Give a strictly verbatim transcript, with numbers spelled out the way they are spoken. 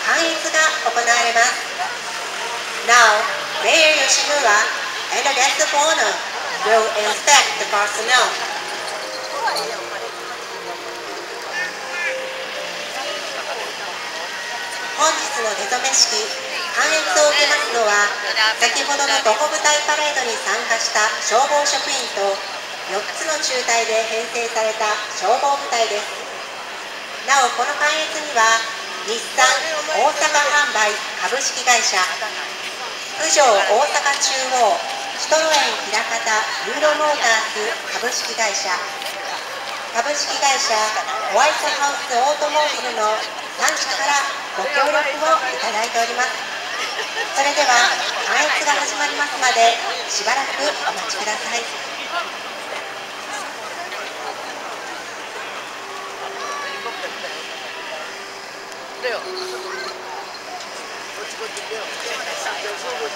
観閲が行われます。Now, Mayor Yoshimura and the guest of honor will inspect the personnel. 本日の出初め式、観閲を受けますのは、先ほどの徒歩部隊パレードに参加した消防職員とよっつの中隊で編成された消防部隊です。なお、この観閲には、日産大阪販売株式会社、プジョー大阪中央、シトロエン枚方ユーロモーターズ株式会社、株式会社ホワイトハウスオートモービルのさん社からご協力をいただいております。それでは観閲が始まりますまでしばらくお待ちください。 对哦，我这个这个，小时候。